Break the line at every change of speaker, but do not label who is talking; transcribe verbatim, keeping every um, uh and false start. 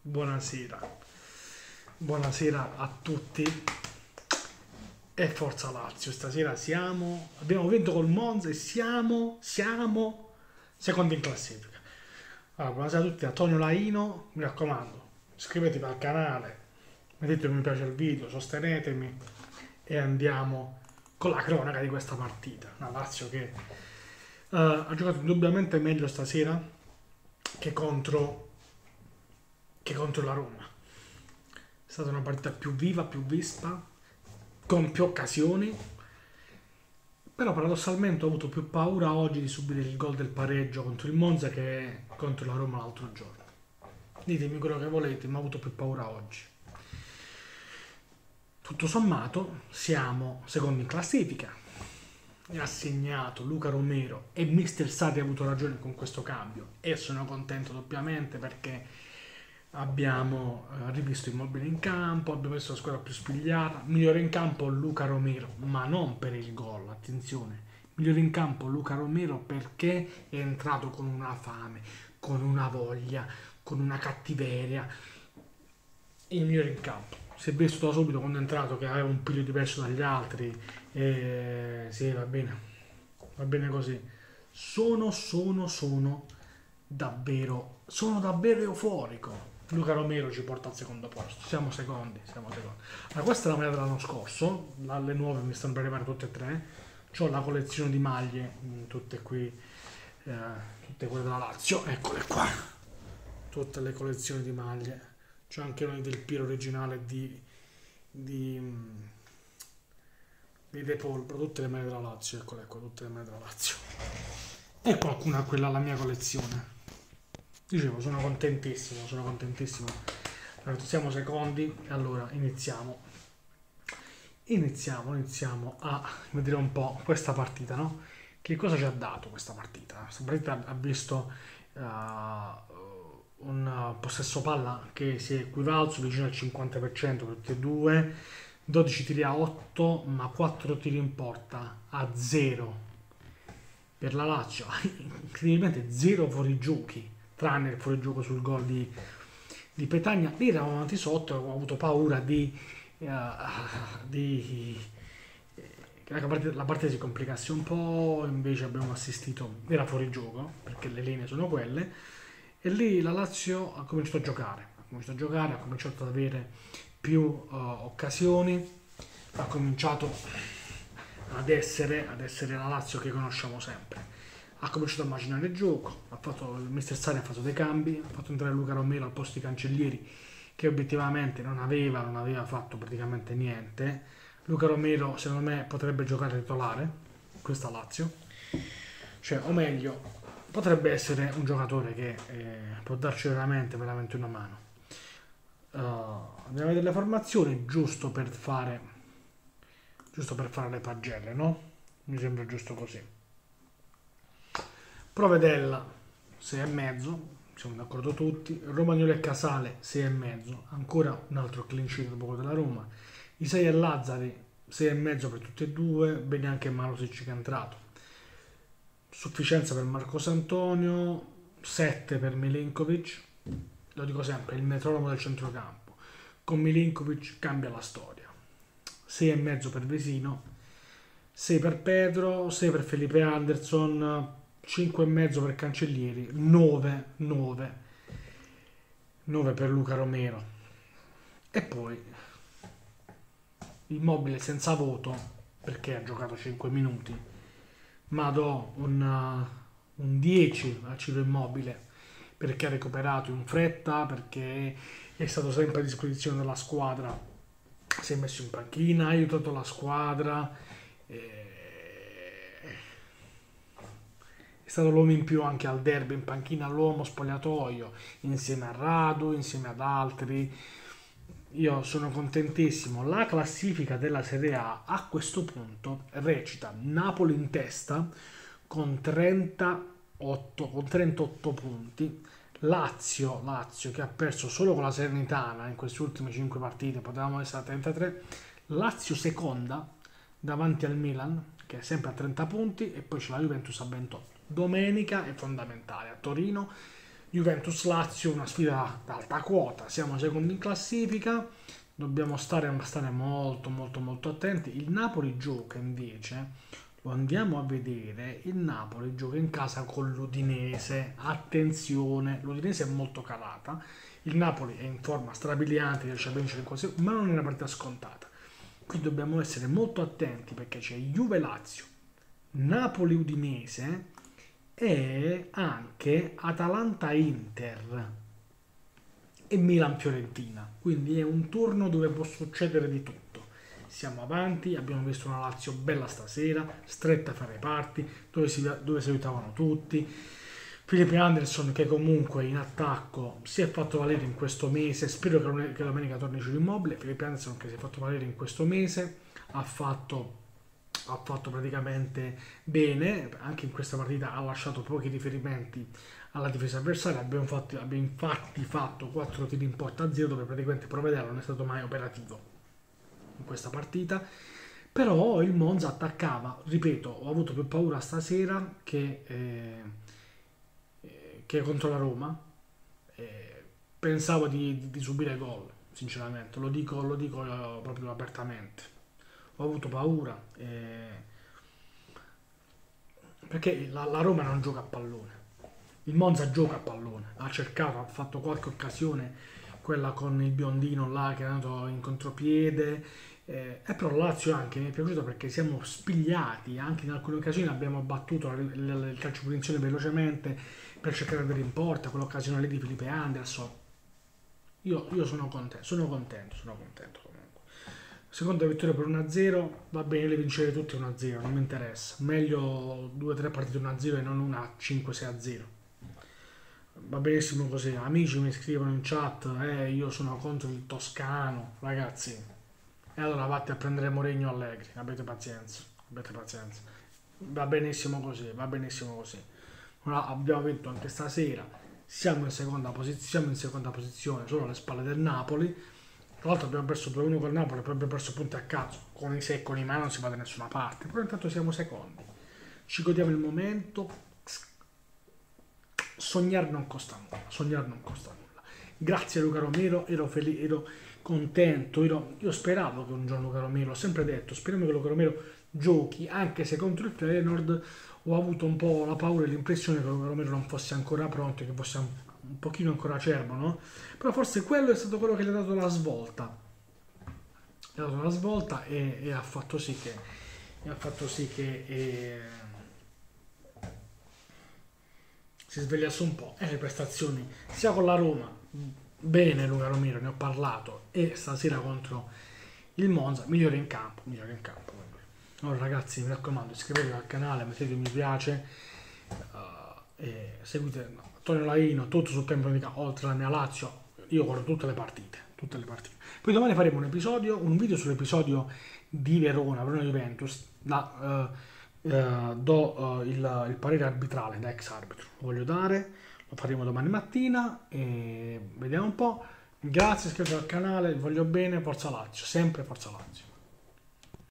Buonasera, buonasera a tutti e forza Lazio. Stasera siamo, abbiamo vinto col Monza e siamo, siamo secondi in classifica. Allora, buonasera a tutti, da Tonio Laino, mi raccomando, iscrivetevi al canale, mettete un mi piace al video, sostenetemi e andiamo con la cronaca di questa partita. Una Lazio che uh, ha giocato indubbiamente meglio stasera che contro, che contro la Roma. È stata una partita più viva, più vista, con più occasioni, però paradossalmente ho avuto più paura oggi di subire il gol del pareggio contro il Monza che contro la Roma l'altro giorno. Ditemi quello che volete, ma ho avuto più paura oggi. Tutto sommato siamo secondi in classifica, e ha segnato Luca Romero e mister Sarri ha avuto ragione con questo cambio e sono contento doppiamente perché abbiamo eh, rivisto Immobile in campo, abbiamo visto la squadra più spigliata, migliore in campo Luca Romero, ma non per il gol, attenzione, migliore in campo Luca Romero perché è entrato con una fame, con una voglia, con una cattiveria, il migliore in campo. Si è visto da subito quando è entrato che aveva un piglio diverso dagli altri e sì, va bene, va bene così. Sono, sono, sono davvero, sono davvero euforico. Luca Romero ci porta al secondo posto, siamo secondi, siamo secondi. Allora, questa è la maglia dell'anno scorso, alle nuove mi stanno per arrivare tutte e tre. C'ho la collezione di maglie, tutte qui, eh, tutte quelle della Lazio, eccole qua, tutte le collezioni di maglie. C'è anche una del Piero originale di di, di De Paul, tutte le maglie della Lazio, eccole qua, tutte le maglie della Lazio. E qualcuna quella alla mia collezione. Dicevo, sono contentissimo, sono contentissimo. Allora, siamo secondi e allora iniziamo. Iniziamo, iniziamo a vedere un po' questa partita, no? Che cosa ci ha dato questa partita? Questa partita ha visto uh, un possesso palla che si è equivalso vicino al cinquanta per cento per tutti e due, dodici tiri a otto, ma quattro tiri in porta a zero per la Lazio. Incredibilmente zero fuorigiochi, tranne il fuorigioco sul gol di, di Petagna. Lì eravamo avanti sotto, ho avuto paura di, uh, di che la partita, la partita si complicasse un po', invece abbiamo assistito, era fuorigioco perché le linee sono quelle. E lì la Lazio ha cominciato a giocare, ha cominciato a giocare, ha cominciato ad avere più uh, occasioni, ha cominciato ad essere, ad essere la Lazio che conosciamo sempre. Ha cominciato a immaginare il gioco, ha fatto, il mister Sarri ha fatto dei cambi, ha fatto entrare Luca Romero al posto di Cancellieri che obiettivamente non aveva, non aveva fatto praticamente niente. Luca Romero secondo me potrebbe giocare titolare, questa Lazio, cioè o meglio potrebbe essere un giocatore che eh, può darci veramente, veramente una mano. Uh, andiamo a vedere le formazioni, giusto per fare, giusto per fare le pagelle, no? Mi sembra giusto così. Provedella sei e mezzo, siamo d'accordo tutti. Romagnoli e Casale sei e mezzo, ancora un altro clean sheet dopo della Roma. Isai e Lazzari sei e mezzo per tutti e due, bene anche Marusic che è entrato. Sufficienza per Marcos Antonio, sette per Milinkovic, lo dico sempre, il metronomo del centrocampo. Con Milinkovic cambia la storia. sei e mezzo per Vesino, sei per Pedro, sei per Felipe Anderson, cinque e mezzo per Cancellieri, nove, nove, nove per Luca Romero. E poi Immobile senza voto perché ha giocato cinque minuti. Ma do un, uh, un dieci a Ciro Immobile perché ha recuperato in fretta, perché è stato sempre a disposizione della squadra, si è messo in panchina, ha aiutato la squadra, e... è stato l'uomo in più anche al derby, in panchina l'uomo spogliatoio insieme a Radu, insieme ad altri. Io sono contentissimo. La classifica della Serie A a questo punto recita Napoli in testa con trentotto, con trentotto punti, Lazio, Lazio che ha perso solo con la Salernitana in queste ultime cinque partite, potevamo essere a trentatré, Lazio seconda davanti al Milan che è sempre a trenta punti e poi c'è la Juventus a ventotto. Domenica è fondamentale a Torino Juventus-Lazio, una sfida ad alta quota, siamo secondi in classifica, dobbiamo stare, stare molto molto molto attenti. Il Napoli gioca invece, lo andiamo a vedere, il Napoli gioca in casa con l'Udinese, attenzione, l'Udinese è molto calata, il Napoli è in forma strabiliante, riesce a vincere in quasi, ma non è una partita scontata, quindi dobbiamo essere molto attenti perché c'è Juve-Lazio, Napoli-Udinese e anche Atalanta-Inter e Milan-Fiorentina, quindi è un turno dove può succedere di tutto. Siamo avanti, abbiamo visto una Lazio bella stasera, stretta fra i parti, dove si, dove si aiutavano tutti. Felipe Anderson che comunque in attacco si è fatto valere in questo mese, spero che, che domenica torni giù Immobile. Felipe Anderson che si è fatto valere in questo mese, ha fatto, ha fatto praticamente bene, anche in questa partita ha lasciato pochi riferimenti alla difesa avversaria, abbiamo, fatto, abbiamo infatti fatto quattro tiri in porta a zero dove praticamente Provedel non è stato mai operativo in questa partita, però il Monza attaccava, ripeto, ho avuto più paura stasera che, eh, che contro la Roma, eh, pensavo di, di, di subire gol, sinceramente, lo dico, lo dico proprio apertamente, ho avuto paura, eh, perché la, la Roma non gioca a pallone, il Monza gioca a pallone, ha cercato, ha fatto qualche occasione, quella con il biondino là che è andato in contropiede, eh, e però la Lazio anche mi è piaciuta perché siamo spigliati, anche in alcune occasioni abbiamo battuto il, il, il calcio punizione velocemente per cercare di avere in porta, quell'occasione lì di Felipe Anderson. Io, io sono contento, sono contento, sono contento comunque. Seconda vittoria per uno a zero, va bene le vincere tutte uno a zero, non mi interessa. Meglio due o tre partite uno a zero e non una cinque sei a zero. Va benissimo così. Amici mi scrivono in chat, eh, io sono contro il Toscano, ragazzi. E allora vatti a prendere Mourinho Allegri, abbiate pazienza, abbiate pazienza. Va benissimo così, va benissimo così. Ora abbiamo vinto anche stasera, siamo in seconda posizione, siamo in seconda posizione, solo alle spalle del Napoli. Tra l'altro abbiamo perso due a uno con il Napoli, poi abbiamo perso punti a caso, con i se e con i ma non si va da nessuna parte, però intanto siamo secondi. Ci godiamo il momento, sognare non costa nulla, sognare non costa nulla. Grazie Luca Romero, ero felice, ero contento, ero, io speravo che un giorno Luca Romero, ho sempre detto, speriamo che Luca Romero giochi, anche se contro il Feyenoord ho avuto un po' la paura e l'impressione che Luca Romero non fosse ancora pronto, che fosse un, un pochino ancora acerbo, no? Però forse quello è stato quello che gli ha dato la svolta, gli ha dato la svolta e, e ha fatto sì che, e ha fatto sì che e, si svegliasse un po', e le prestazioni sia con la Roma, bene Luca Romero, ne ho parlato, e stasera contro il Monza, migliore in campo, migliore in campo. Allora ragazzi, mi raccomando, iscrivetevi al canale, mettete un mi piace, uh, e seguite Antonio Laino, tutto sul tempo di oltre la mia Lazio, io guardo tutte le partite, tutte le partite. Poi domani faremo un episodio, un video sull'episodio di Verona, Verona Juventus, da... Uh, Uh, do uh, il, il parere arbitrale da ex arbitro, lo voglio dare, lo faremo domani mattina e vediamo un po'. Grazie, iscrivetevi al canale, voglio bene, forza Lazio, sempre forza Lazio.